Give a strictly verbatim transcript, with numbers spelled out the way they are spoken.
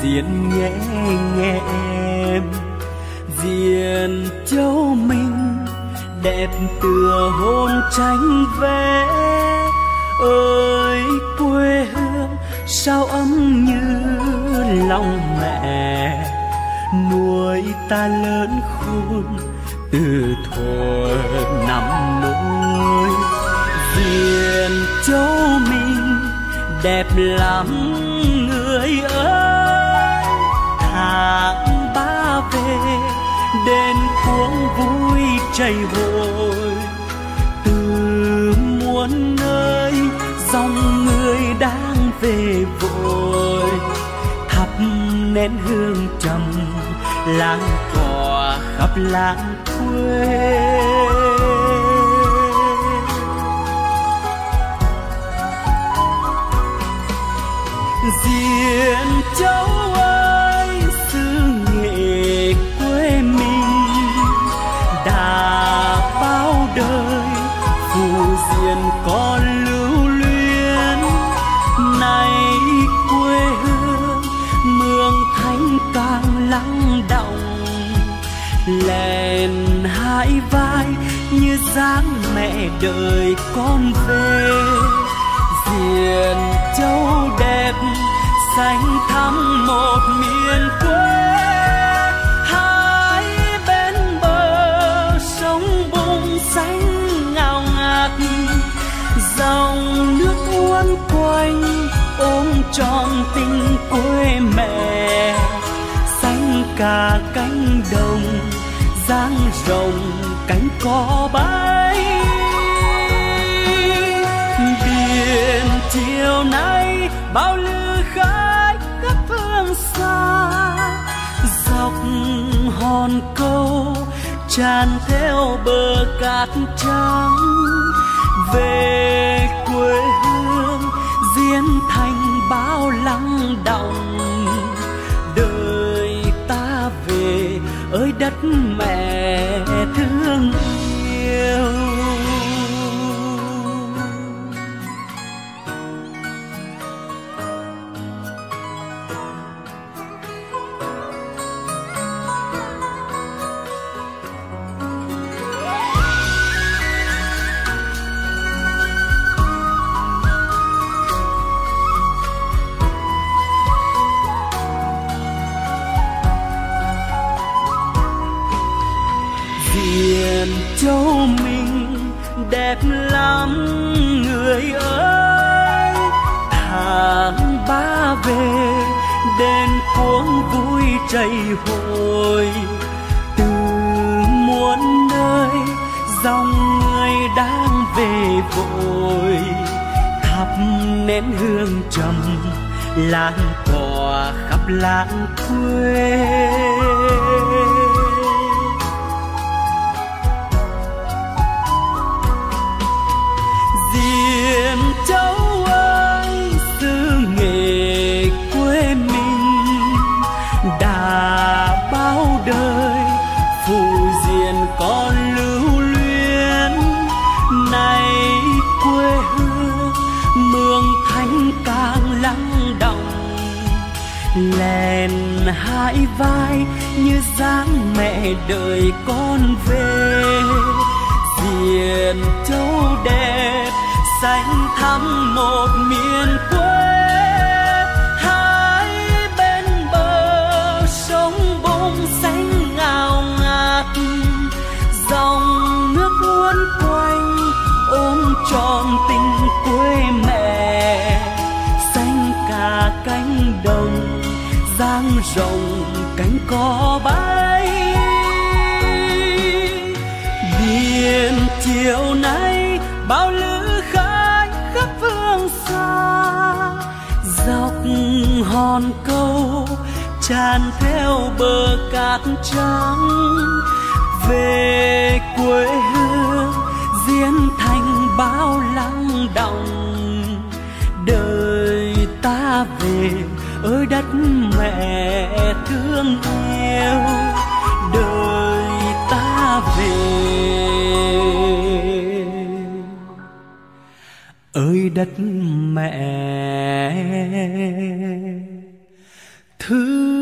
Diên nhẹ nghe em. Diên Châu mình đẹp tựa hôn tranh vẽ. Ơi quê hương sao ấm như lòng mẹ, nuôi ta lớn khôn từ thuở năm nỗi. Diên Châu mình đẹp lắm người ơi, tháng ba về đến cuống vui chảy hội. Từ muôn nơi dòng người đang về vội, thắp nén hương trầm lan tỏa khắp làng quê. Diên Châu ơi xứ nghệ quê mình, đã bao đời phù diên còn lưu luyến. Nay quê hương mường thanh càng lắng động, lèn hai vai như dáng mẹ đợi con về. Diên Châu đẹp xanh thắm một miền quê, hai bên bờ sông bùng xanh ngào ngạt. Dòng nước uốn quanh ôm trọn tình quê mẹ, xanh cả cánh đồng dang rộng cánh cò bay. Biển chiều nay bao lư khách các phương xa, dọc hòn câu tràn theo bờ cát trắng. Về quê hương Diên Thành bao lắng đọng, đời ta về ơi đất mẹ thương yêu. Diên Châu mình đẹp lắm người ơi, tháng ba về đến cuống vui chảy hội. Từ muôn nơi dòng người đang về vội, thắp nén hương trầm lan tỏa khắp làng quê. Diên Châu ơi xứ nghệ quê mình, đã bao đời phù diên còn lưu luyến. Nay quê hương mường thanh càng lắng đọng, lèn hai vai như dáng mẹ đợi con về. Diên Châu đẹp xanh thắm một miền quê, hai bên bờ sông bùng xanh ngào ngạt. Dòng nước uốn quanh ôm trọn tình quê mẹ, xanh cả cánh đồng dang rộng cánh cò bay. Biển chiều nay bao lữ khách khắp phương xa, dọc hòn câu tràn theo bờ cát trắng. Về quê hương Diên Thành bao lắng đọng, đời ta về ơi đất mẹ thương yêu. Đời ta về ơi đất mẹ thứ